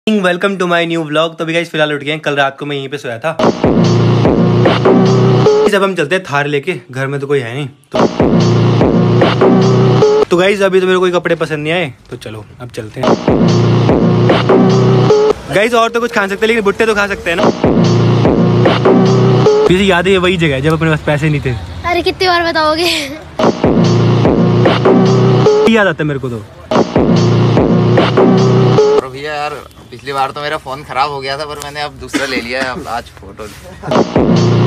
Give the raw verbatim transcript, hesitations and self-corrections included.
Welcome to my new vlog. तो भी guys फिलहाल उठ गए हैं, कल रात को मैं यहीं पे सोया था। जब हम चलते हैं थार लेके, घर में तो कोई है नहीं तो तो गाइस अभी तो मेरे कोई कपड़े पसंद नहीं आए, तो चलो अब चलते हैं। गाइस और तो कुछ खा सकते हैं लेकिन भुट्टे तो खा सकते हैं ना। मुझे याद है ये वही जगह है जब अपने पास पैसे नहीं थे। अरे कितनी बार बताओगे? याद आता है मेरे को तो। भैया यार पिछली बार तो मेरा फोन खराब हो गया था, पर मैंने अब दूसरा ले लिया है। अब आज फोटो